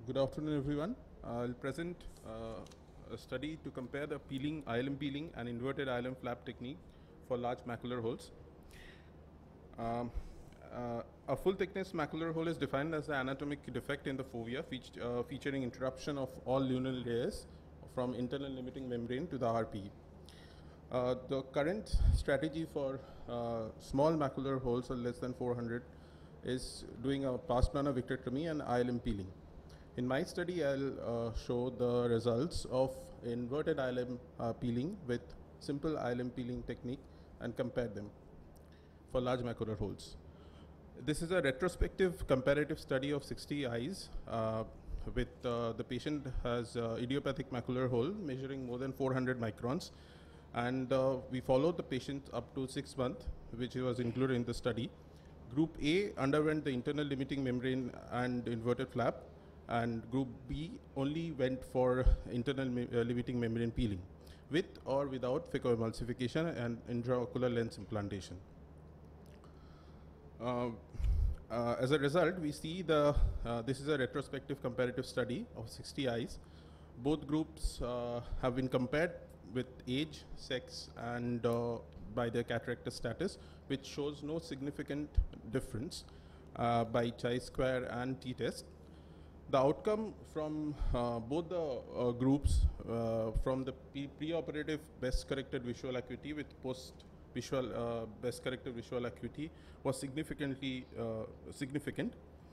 Good afternoon, everyone. I'll present a study to compare the ILM peeling and inverted ILM flap technique for large macular holes. A full thickness macular hole is defined as the anatomic defect in the fovea featuring interruption of all luminal layers from internal limiting membrane to the RPE. The current strategy for small macular holes of less than 400 is doing a pars plana vitrectomy and ILM peeling. In my study, I'll show the results of inverted ILM peeling with simple ILM peeling technique and compare them for large macular holes. This is a retrospective comparative study of 60 eyes with the patient has idiopathic macular hole measuring more than 400 microns, and we followed the patient up to 6 months, which was included in the study. Group A underwent the internal limiting membrane and inverted flap, and group B only went for internal limiting membrane peeling with or without phacoemulsification and intraocular lens implantation. As a result, we see this is a retrospective comparative study of 60 eyes. Both groups have been compared with age, sex, and by their cataract status, which shows no significant difference by chi-square and t-test. The outcome from both the groups from the preoperative best corrected visual acuity with post-visual best corrected visual acuity was significantly significant.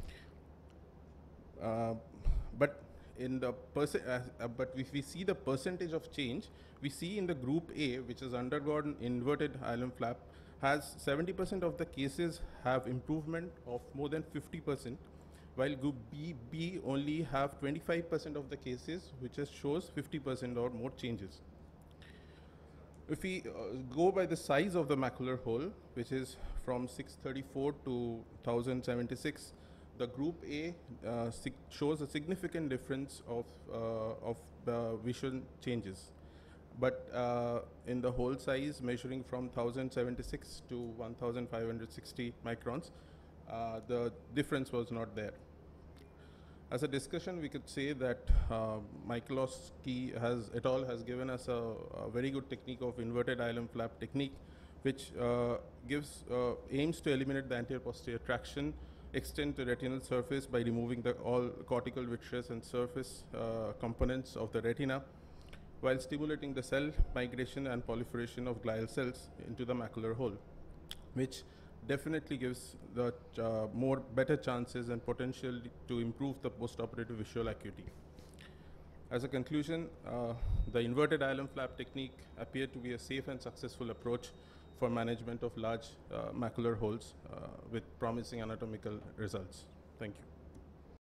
But in the but if we see the percentage of change, we see in the group A, which has undergone inverted ILM flap, has 70% of the cases have improvement of more than 50%. While group B only have 25% of the cases, which shows 50% or more changes. If we go by the size of the macular hole, which is from 634 to 1076, the group A shows a significant difference of the visual changes. But in the hole size measuring from 1076 to 1560 microns, the difference was not there. As a discussion, we could say that Michalowski et al. Has given us a very good technique of inverted ILM flap technique, which aims to eliminate the anterior posterior traction, extend the retinal surface by removing all cortical, vitreous, and surface components of the retina, while stimulating the cell migration and proliferation of glial cells into the macular hole, which definitely gives the better chances and potential to improve the postoperative visual acuity. As a conclusion, the inverted ILM flap technique appeared to be a safe and successful approach for management of large macular holes with promising anatomical results. Thank you.